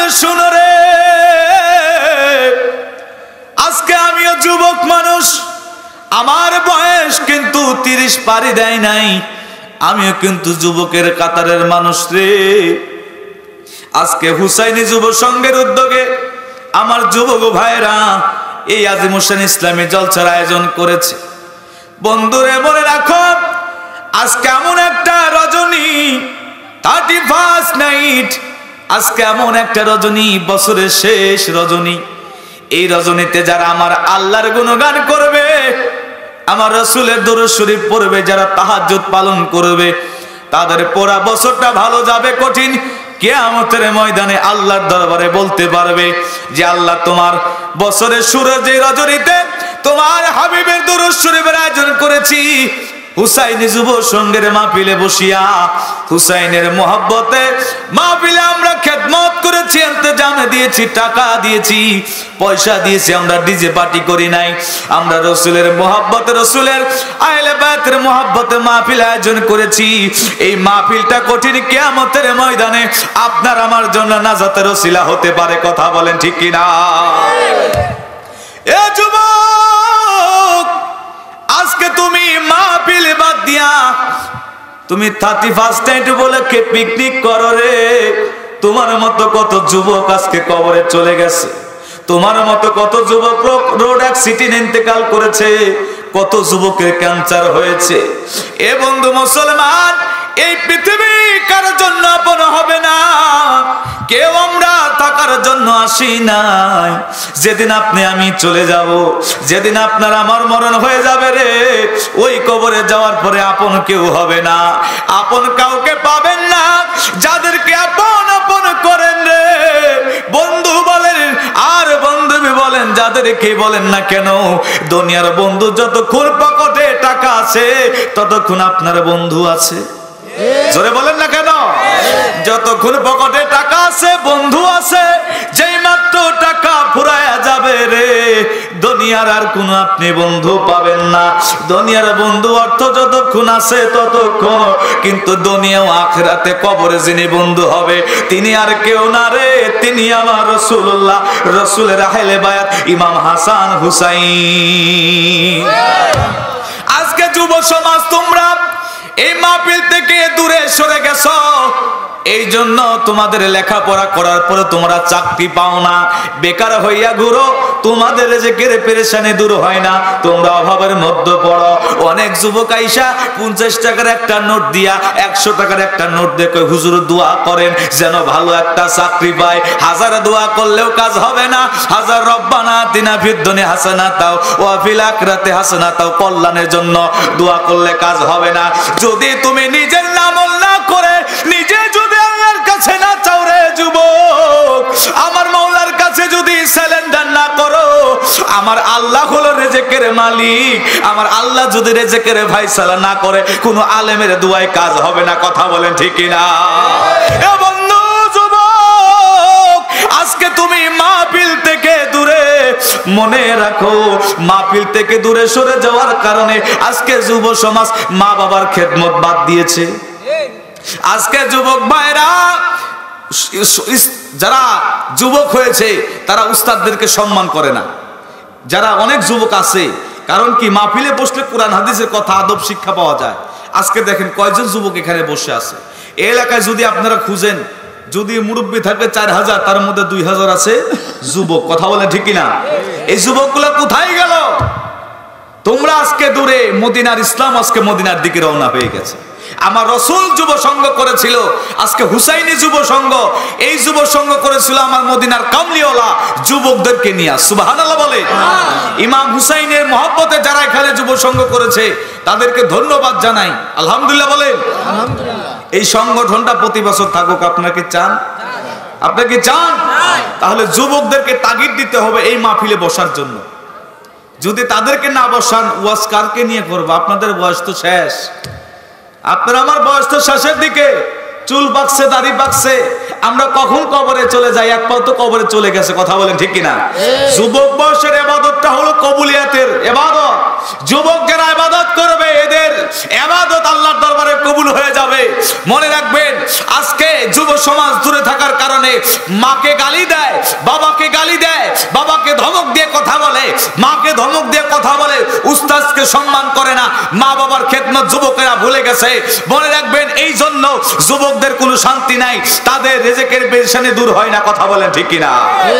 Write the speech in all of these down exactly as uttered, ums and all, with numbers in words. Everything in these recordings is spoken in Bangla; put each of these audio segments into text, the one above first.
শুনো রে, আজকে আমিও যুবক মানুষ, আমার বয়স কিন্তু তিরিশ পারি দেয় নাই, আমিও কিন্তু যুবকের কাতারের মানুষ রে। আজকে হুসাইনি যুব সংঘের উদ্যোগে আমার যুবক ভাইরা এই আজিম হোসেন ইসলামী জলসার আয়োজন করেছে। বন্ধুরে মনে রাখো, আজকে এমন একটা রজনী, থার্টি ফার্স্ট নাইট, আজকে এমন একটা রজনী, বছরের শেষ রজনী। এই রজনীতে যারা আমার আল্লাহর গুণগান করবে, আমার রাসূলের দরুদ শরীফ পড়বে, যারা তাহাজ্জুদ পালন করবে, তাদের পুরা বছরটা ভালো যাবে। কঠিন কিয়ামতের ময়দানে আল্লাহর দরবারে বলতে পারবে যে আল্লাহ, তোমার বছরের শুরুর যে রজনীতে তোমার হাবিবের দরুদ শরীফের আয়োজন করেছি, হুসাইনি যুব সংঘের মাহফিলে বসিয়া হুসাইনের মোহাব্বতে মাহফিলে আমরা খেদমত করেছি, ইন্তজামে দিয়েছি, টাকা দিয়েছি, পয়সা দিয়েছি, আমরা ডিজে পার্টি করি নাই। আমরা রাসূলের মোহাব্বতে, রাসূলের আহলে বাইতের মোহাব্বতে মাহফিল আয়োজন করেছি। এই মাহফিলটা কঠিন কিয়ামতের ময়দানে আপনার আমার জন্য নাজাতের ওসিলা হতে পারে। কথা বলেন ঠিক কিনা? এ যুবক, আজকে তুমি মাহফিল বাদ দিয়া তুমি থার্টি ফার্স্ট নাইট বলে কে পিকনিক করো রে। তোমার মতো কত যুবক আজকে কবরে চলে গেছে, তোমার মতো কত যুবক রোড অ্যাক্সিডেন্টে ইন্তেকাল করেছে, কত যুবকের ক্যান্সার হয়েছে। এ বন্ধু মুসলমান, এই পৃথিবী কারোর জন্য আপন হবে না, কেউ আমরা থাকার জন্য আসি নাই। যেদিন আপনি আমি চলে যাব, যেদিন আপনার আমার মরণ হয়ে যাবে রে, ওই কবরে যাওয়ার পরে আপন কেউ হবে না, আপন কাউকে পাবেন না। যাদেরকে আপন আপন করেন রে, বন্ধু বলেন আর বান্ধবী বলেন, যাদেরকে বলেন না কেন, দুনিয়ার বন্ধু যতক্ষণ পকেটে টাকা আছে ততক্ষণ আপনার বন্ধু আছে। জোরে বলেন না কেন? যতক্ষণ পকেটে টাকা আছে বন্ধু আছে, যেই মাত্র টাকা ফুরায়া যাবে রে, দুনিয়ার আর কোন আপনি বন্ধু পাবেন না। দুনিয়ার বন্ধু অর্থ যতক্ষণ আছে ততক্ষণ, কিন্তু দুনিয়া ও আখিরাতে কবরে যিনি বন্ধু হবে তিনি আর কেউ না রে, তিনি আমার রাসূলুল্লাহ, রাসূলের আহলে বায়াত ইমাম হাসান হুসাইন। আজকে যুব সমাজ তোমরা এই মাহফিল থেকে দূরে সরে গেছো, এই জন্য তোমাদের লেখাপড়া করার পরে তোমরা চাকরি পাও না, বেকার হইয়া ঘুরো, তোমাদের রিজিকের পেরেশানি দূর হয় না, তোমরা অভাবের মধ্যে পড়ো। অনেক যুবক আইসা পঞ্চাশ টাকার একটা নোট দিয়া, একশো টাকার একটা নোট দেখে হুজুর দোয়া করেন যেন ভালো একটা চাকরি পায়। হাজার দোয়া করলেও কাজ হবে না। হাজার রব্বানা আতিনা ফিদ দুনিয়া হাসানাতাও ওয়া ফিল আখিরাতি হাসানাতাও, কল্যাণের জন্য দোয়া করলে কাজ হবে না। যদি তুমি নিজের আমল না করে নিজে যদি আল্লাহর কাছে না চাও রে যুবক, আমার মাওলার কাছে যদি সারেন্ডার না করো, আমার আল্লাহ হলো রিজিকের মালিক, আমার আল্লাহ যদি রিজিকের ফয়সালা না করে, কোন আলেমের দোয়ায় কাজ হবে না। কথা বলেন ঠিক কিনা? এ বন্ধু যুবক, আজকে তুমি মাহফিল থেকে দূরে, মনে রাখো মাহফিল থেকে দূরে সরে যাওয়ার কারণে আজকে যুব সমাজ মা বাবার খেদমত বাদ দিয়েছে। আজকে যুবক ভাইরা, যারা যুবক হয়েছে তারা উস্তাদদেরকে সম্মান করে না। যারা অনেক যুবক আছে, কারণ কি মাহফিলে বসলে কোরআন হাদিসের কথা, আদব শিক্ষা পাওয়া যায়। আজকে দেখেন কয়জন যুবক এখানে বসে আছে। এই এলাকায় যদি আপনারা খুঁজেন, যদি মুরব্বী থাকে চার হাজার, তার মধ্যে দুই হাজার আছে যুবক। কথা বলে ঠিক কিনা? এই যুবকগুলা কোথায় গেল? তোমরা আজকে দূরে, মদিনার ইসলাম আজকে মদিনার দিকে রওনা হয়ে গেছে। আমার রাসূল যুব সংঘ করেছিল, আজকে হুসাইনি যুব সংঘ, এই যুব সংঘ করেছিল আমার মদিনার কামলিওয়ালা যুবকদেরকে নিয়ে। সুবহানাল্লাহ বলে। ইমাম হুসাইনের মহব্বতে যারা এখানে যুব সংঘ করেছে তাদেরকে ধন্যবাদ জানাই। আলহামদুলিল্লাহ বলেন। আলহামদুলিল্লাহ। এই সংগঠনটা প্রতি বছর থাকুক, আপনারা কি চান? আপনারা কি চান? তাহলে যুবকদেরকে তাগিদ দিতে হবে এই মাহফিলে বসার জন্য। যদি তাদেরকে না বসান, ওয়াজ কারকে নিয়ে করবো? আপনাদের বয়স তো শেষ, আপনার আমার বয়স তো শেষের দিকে, চুল পাকছে, দাড়ি পাকছে, আমরা কখন কবরে চলে যাই? এক পাও তো কবরে চলে গেছে। কথা বলেন ঠিক কিনা? যুবক বয়সের ইবাদতটা হলো কবুলিয়াতের ইবাদত। যুবক যারা ইবাদত করবে, এদের ইবাদত আল্লাহর দরবারে কবুল হয়ে যাবে। মনে রাখবেন, আজকে যুব সমাজ দূরে থাকার কারণে কারণে মাকে গালি দেয়, বাবাকে গালি দেয়, বাবাকে ধমক দিয়ে কথা বলে, মাকে ধমক দিয়ে কথা বলে, উস্তাদকে সম্মান করে না, মা বাবার খেদমত যুবকেরা ভুলে গেছে। মনে রাখবেন, এই জন্য যুবকদের কোনো শান্তি নাই, তাদের রিজিকের পেরেশানি দূর হয় না। কথা বলেন ঠিক কিনা?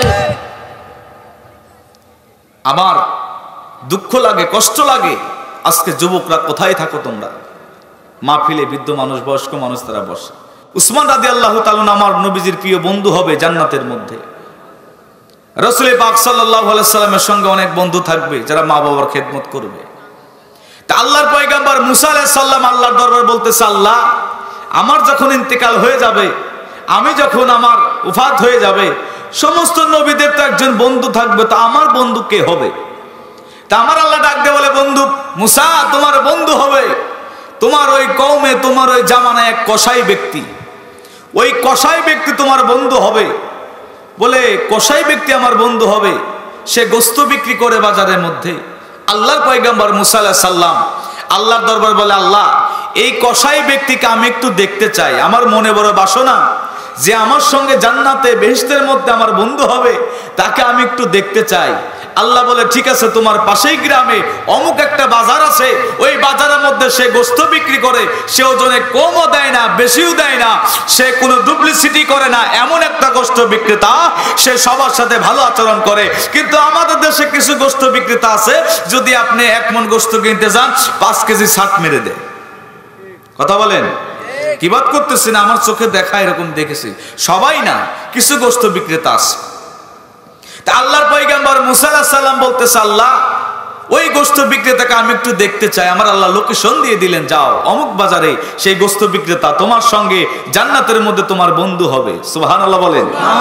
আমার দুঃখ লাগে, কষ্ট লাগে, আজকে যুবকরা কোথায় থাকো তোমরা? মাহফিলে বৃদ্ধ মানুষ, বয়স্ক মানুষ তারা বসে। উসমান রাদিয়াল্লাহু তাআলা আমার নবীজির প্রিয় বন্ধু হবে জান্নাতের মধ্যে। রাসূল পাক সাল্লাল্লাহু আলাইহি সাল্লামের সঙ্গে অনেক বন্ধু থাকবে যারা মা বাবার খেদমত করবে। তা আল্লাহর পয়গম্বর মুসা আলাইহিস সালাম আল্লাহর দরবারে বলতেছে, আল্লাহ আমার যখন ইন্তেকাল হয়ে যাবে, আমি যখন আমার ওফাত হয়ে যাবে, সমস্ত নবীদের তো একজন বন্ধু থাকবে, তো আমার বন্ধু কে হবে? তা আমার আল্লাহ ডাক দিয়ে বলে, বন্ধু মুসা তোমার বন্ধু হবে তোমার ওই কওমে, তোমার ওই জামানায় এক কসাই ব্যক্তি, ওই কসাই ব্যক্তি তোমার বন্ধু হবে। বলে কসাই ব্যক্তি আমার বন্ধু হবে, সে গোস্ত বিক্রি করে বাজারের মধ্যে। আল্লাহর পয়গম্বর মুসা আলাইহিস সালাম আল্লাহর দরবার বলে, আল্লাহ এই কসাই ব্যক্তিকে আমি একটু দেখতে চাই, আমার মনে বড় বাসনা যে আমার সঙ্গে জান্নাতে বেহেশতের মধ্যে আমার বন্ধু হবে, তাকে আমি একটু দেখতে চাই। আল্লাহ বলে, ঠিক আছে, তোমার পাশেই গ্রামে অমুক একটা বাজার আছে, ওই বাজারের মধ্যে সে গোস্ত বিক্রি করে, সে ওজনে কমও দেয় না বেশিও দেয় না, সে কোনো ডুপ্লিসিটি করে না, এমন একটা গোস্ত বিক্রেতা, সে সবার সাথে ভালো আচরণ করে। কিন্তু আমাদের দেশে কিছু গোস্ত বিক্রেতা আছে, যদি আপনি এক মন গোস্ত কিনতে যান, পাঁচ কেজি ছাট মেরে দেয়। কথা বলেন, কি বাত করতেছি না, আমার চোখে দেখা এরকম দেখেছি, সবাই না, কিছু গোস্ত বিক্রেতা আছে। তা আল্লাহর পয়গম্বর মুসা আলাইহিস সালাম বলতেছে, আল্লাহ ওই গোস্ত বিক্রেতাকে আমি একটু দেখতে চাই। আমার আল্লাহ লোকেশন দিয়ে দিলেন, যাও অমুক বাজারে সেই গোস্ত বিক্রেতা তোমার সঙ্গে জান্নাতের মধ্যে তোমার বন্ধু হবে। সুবহানাল্লাহ বলেন।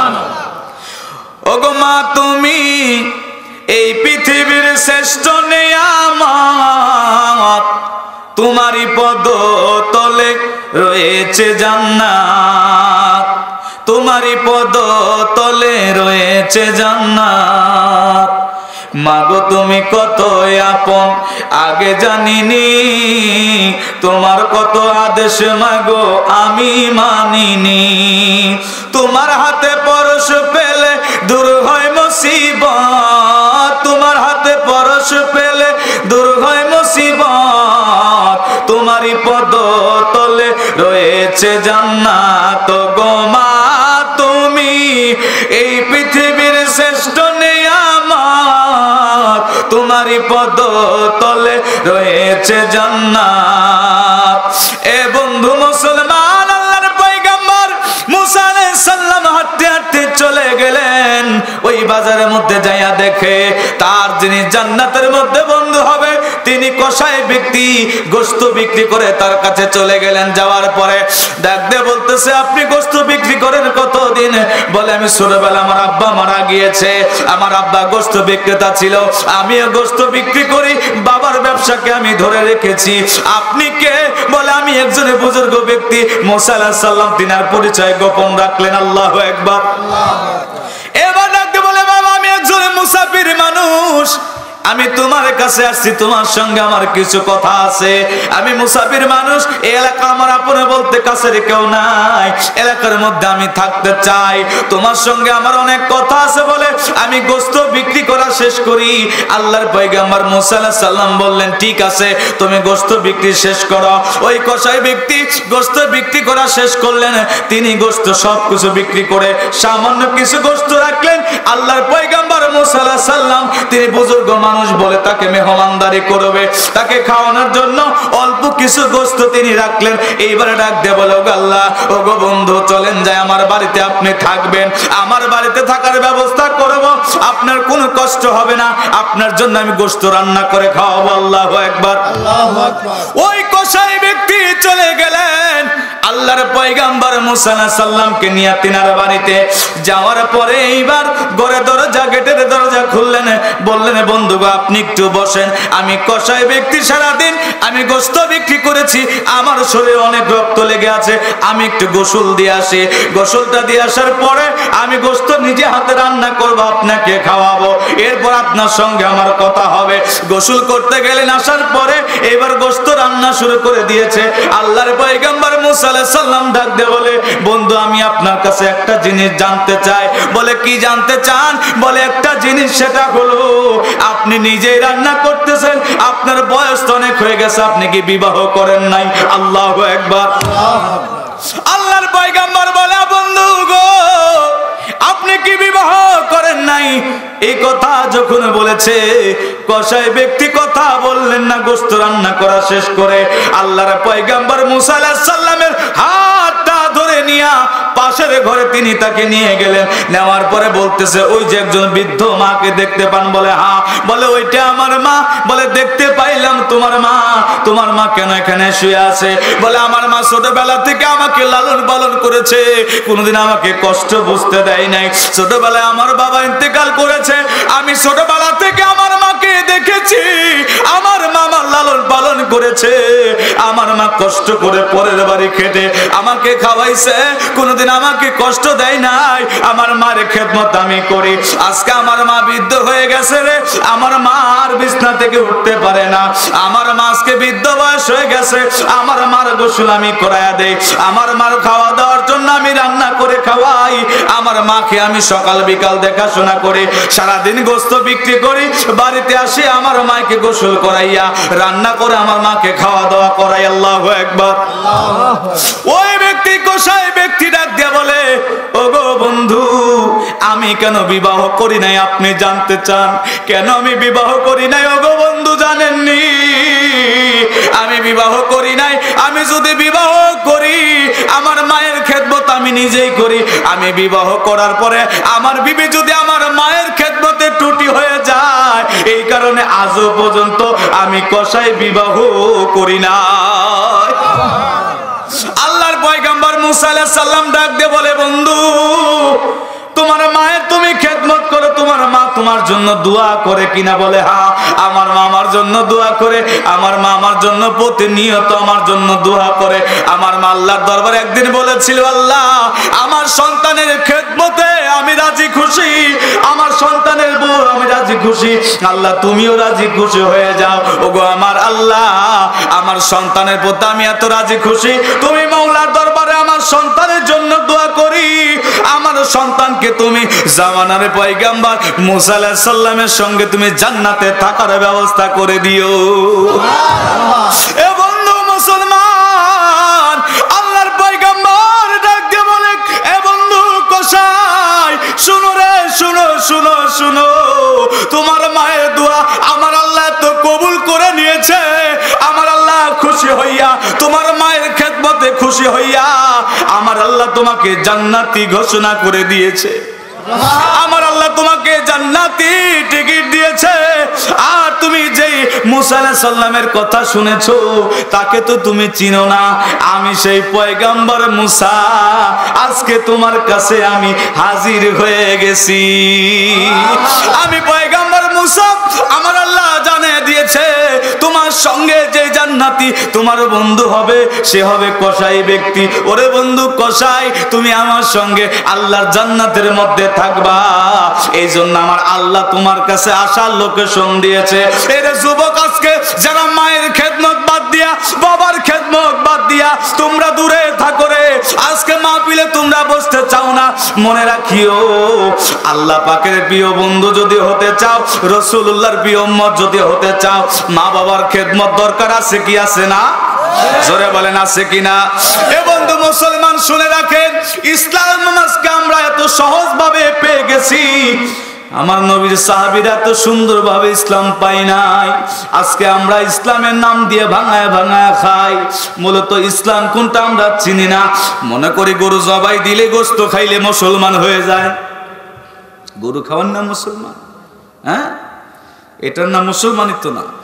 ওগো মা তুমি এই পৃথিবীর শ্রেষ্ঠ নেয়ামত, তোমারই পদ তলে রয়েছে জান্নাত, তোমারই পদ তলে রয়েছে জান্নাত। মাগো তুমি কত আপন আগে জানিনি, তোমার কত আদেশ মাগো আমি মানিনি। তোমার হাতে পরশ পেলে দূর হয় মুসিবত, তোমার হাতে পরশ পেলে দূর হয় মুসিবত, তোমারই পদ তলে রয়েছে জান্নাত। গো মা তুমি এই পৃথিবীর শ্রেষ্ঠ নেয়ামত, তোমারই পদ তলে রয়েছে জান্নাত। এ বন্ধু মুসলমান, আল্লাহর পয়গম্বর মুসা আলাইহিস সালাম হাঁটতে হাঁটতে চলে গেলেন, ওই বাজারের মধ্যে যাইয়া দেখে তার যিনি জান্নাতের মধ্যে বন্ধু হবে তিনি কসাই ব্যক্তি, গোস্ত বিক্রি করে তার কাছে চলে গেলেন। যাওয়ার পরে ডাকতে বলতেছে, আপনি গোস্ত বিক্রি করেন কতদিন? বলে, আমি ছোটবেলা আমার আব্বা মারা গিয়েছে, আমার আব্বা গোস্ত বিক্রেতা ছিল, আমিও গোস্ত বিক্রি করি, বাবার ব্যবসাকে আমি ধরে রেখেছি। আপনি কে? বলে, আমি একজন বুজুর্গ ব্যক্তি। মুসা আলাইহিস সালাম তিনার পরিচয় গোপন রাখলেন। আল্লাহু আকবার। এবার ডাকতে বলে, বাবা আমি একজন মুসাফির মানুষ, আমি তোমার কাছে আসছি, তোমার সঙ্গে আমার কিছু কথা আছে। আমি মুসাফির মানুষ, এই এলাকা আমার আপনে বলতে কাছের কেউ নাই, এলাকার মধ্যে আমি থাকতে চাই, তোমার সঙ্গে আমার অনেক কথা আছে বলে আমি গোস্ত বিক্রি করা শেষ করি। আল্লাহর পয়গম্বর মুসা আলাইহিস সালাম বললেন, ঠিক আছে তুমি গোস্ত বিক্রি শেষ করো। ওই কসাই ব্যক্তি গোস্ত বিক্রি করা শেষ করলেন, তিনি গোস্ত সব কিছু বিক্রি করে সামান্য কিছু গোস্ত রাখলেন। আল্লাহর পয়গম্বর মুসা আলাইহিস সালাম তিনি বুজুর্গ মানুষ বলে তাকে মেহমানদারি করবে, তাকে খাওয়ানোর জন্য অল্প কিছু গোস্ত তিনি রাখলেন। এইবারে ডাক দিয়ে বলে, ওগো আল্লাহ, ওগো বন্ধু চলেন যাই আমার বাড়িতে আপনি থাকবেন, আমার বাড়িতে থাকার ব্যবস্থা করব, আপনার কোনো কষ্ট হবে না, আপনার জন্য আমি গোস্ত রান্না করে খাওয়াবো। আল্লাহু আকবার, আল্লাহু আকবার। ওই কসাই ব্যক্তি চলে গেলেন, আল্লাহর পয়গম্বর মুসা আলাইহিস সালামকে নিয়ে তিনার বাড়িতে যাওয়ার পরে এইবার ঘরে দরজা, গেটের দরজা খুললেন, বললেন, বন্ধু গো আপনি একটু বসেন, আমি কসাই ব্যক্তি, সারাদিন আমি গোস্ত বিক্রি করেছি, আমার শরীরে অনেক রক্ত লেগে আছে, আমি একটু গোসল দিয়ে আসি, গোসলটা দিয়ে আসার পরে আমি গোস্ত নিজে হাতে রান্না করব, আপনাকে খাওয়াবো, এরপর আপনার সঙ্গে আমার কথা হবে। গোসল করতে গেলেন, আসার পরে এবার গোস্ত রান্না শুরু করে দিয়েছে। আল্লাহর পয়গম্বর মুসা আলাইহিস আলাইহি সাল্লাম ডাক দিয়ে বলে, বন্ধু আমি আপনার কাছে একটা জিনিস জানতে চাই। বলে কি জানতে চান? বলে একটা জিনিস, সেটা হলো আপনি নিজেই রান্না করতেছেন, আপনার বয়স তো অনেক হয়ে গেছে, আপনি কি বিবাহ করেন নাই? আল্লাহু আকবার। আল্লাহর পয়গম্বর বলে, বন্ধু গো আপনি কি বিবাহ করেন নাই? এই কথা যখন বলেছে, কসাই ব্যক্তি কথা বললেন না। গোশত রান্না করা শেষ করে আল্লাহর পয়গম্বর মুসা আলাইহিস সালামের হাতটা ধরে নিয়া পাশের ঘরে তিনি তাকে নিয়ে গেলেন। নেওয়ার পরে বলতেছে, ওই যে একজন বৃদ্ধ মাকে দেখতে পান? বলে হ্যাঁ। বলে ওইটা আমার মা। বলে দেখতে পাইলাম তোমার মা, তোমার মা কেন এখানে শুয়ে আছে? বলে আমার মা ছোটবেলা থেকে আমাকে লালন পালন করেছে, কোনোদিন আমাকে কষ্ট বুঝতে দেয় নাই। ছোটবেলায় আমার বাবা ইন্তেকাল করেছে, আমি ছোটবেলা থেকে আমার মাকে দেখেছি, আমার মামা লালন পালন করেছে, আমার মা কষ্ট করে পরের বাড়ি খেটে আমাকে খাওয়াইছে, কোনোদিন আমাকে কষ্ট দেয় নাই, আমার মার খেদমত আমি করি। আজকে আমার মা বৃদ্ধ হয়ে গেছে রে, আমার মা আর বিছনা থেকে উঠতে পারে না, আমার মা আজকে বৃদ্ধ বয়স হয়ে গেছে, আমার মার গোসল আমি করায়া দেই, আমার মার খাওয়া দাওয়ার জন্য আমি রান্না করে খাওয়াই, আমার মাকে আমি সকাল বিকাল দেখাশোনা করি, সারাদিন গোস্ত বিক্রি করি, বাড়িতে আসি আমার মাকে গোসল করাইয়া রান্না করে আমার মাকে খাওয়া দাওয়া করাই। আল্লাহু আকবার। ওই ব্যক্তি কসাই ব্যক্তি ডাক দিয়ে বলে, ওগো বন্ধু আমি কেন বিবাহ করি নাই আপনি জানতে চান? কেন আমি বিবাহ করি নাই ওগো বন্ধু জানেননি? আমি বিবাহ করি নাই, আমি যদি বিবাহ করি আমার মায়ের খেদমত আমি নিজেই করি, আমি বিবাহ করার পরে আমার বিবি যদি আমার মায়ের খেদমতে ত্রুটি হয়ে যায়, এই কারণে আজও পর্যন্ত আমি কসাই বিবাহ করি না। আল্লাহর পয়গম্বর মুসা আলাইহিস সালাম ডাক দিয়ে বলে, বন্ধু তোমার মায়ের তুমি খেদমত করো, তোমার মা তোমার জন্য দোয়া করে কিনা? বলে হ্যাঁ, আমার মা আমার জন্য দোয়া করে, আমার মা আমার জন্য প্রতিনিয়ত আমার জন্য দোয়া করে। আমার মা আল্লাহর দরবারে একদিন বলেছিল, আল্লাহ আমার সন্তানের খেদমতে আমি রাজি খুশি, আমার সন্তানের বউ আমি রাজি খুশি, আল্লাহ তুমিও রাজি খুশি হয়ে যাও। ওগো আমার আল্লাহ, আমার সন্তানের প্রতি আমি এত রাজি খুশি, তুমি মাওলার দরবারে আমার সন্তানের জন্য দোয়া করি, আমার সন্তানকে তুমি জামানার পয়গম্বর মুসা আলাইহিস সালামের সঙ্গে তুমি জান্নাতে থাকার ব্যবস্থা করে দিও। এ বন্ধু মুসলমান, আল্লাহর পয়গম্বর ডাক দিয়ে বলে, এ বন্ধু কসাই শুনো রে, শুনো শুনো শুনো, তোমার মায়ের দোয়া আমার আল্লাহ তো কবুল করে নিয়েছে, আমার আল্লাহ খুশি হইয়া তোমার মায়ের খেদমতে খুশি হইয়া আমার আল্লাহ তোমাকে জান্নাতি ঘোষণা করে দিয়েছে, আমার আল্লাহ তোমাকে জান্নাতি টিকিট দিয়েছে। আর তুমি যেই মুসা আলাইহিস সালামের কথা শুনেছো তাকে তো তুমি চিনো না, আমি সেই পয়গম্বর মুসা, আজকে তোমার কাছে আমি হাজির হয়ে গেছি। আমি পয়গম্বর মুসা, আমার আল্লাহ জানিয়ে দিয়েছে তোমার সঙ্গে যে জান্নাতি তোমার বন্ধু হবে সে হবে কসাই ব্যক্তি। ওরে বন্ধু কসাই, তুমি আমার সঙ্গে আল্লাহর জান্নাতের মধ্যে থাকবা, এই জন্য আমার আল্লাহ তোমার কাছে আসার লোকেশন দিয়েছে। এর যুবক আজকে যারা মায়ের খেদমত বাদ দিয়া, বাবার খেদমত বাদ দিয়া তোমরা দূরে থাকো রে, আজকে মাহফিলে তোমরা বসতে চাও না, মনে রাখিও আল্লাহ পাকের প্রিয় বন্ধু যদি হতে চাও, রাসূলুল্লাহর প্রিয় উম্মত যদি হতে চাও, মা বাবার খেদমত দরকার আছে কি আছে না? জোরে বলেন আছে কিনা? এ বন্ধু মুসলমান শুনে রাখেন, ইসলাম আজকে আমরা এত সহজ ভাবে পেয়ে গেছি, আমার নবীর সাহাবীরা এত সুন্দর ভাবে ইসলাম পাই নাই। আজকে আমরা ইসলামের নাম দিয়ে ভাঙায় ভাঙায় খাই, মূলত ইসলাম কোনটা আমরা চিনি না। মনে করি গরু জবাই দিলে গোশত খাইলে মুসলমান হয়ে যায়, গরু খাওয়ার নাম মুসলমান? হ্যাঁ, এটার নাম মুসলমানই তো না।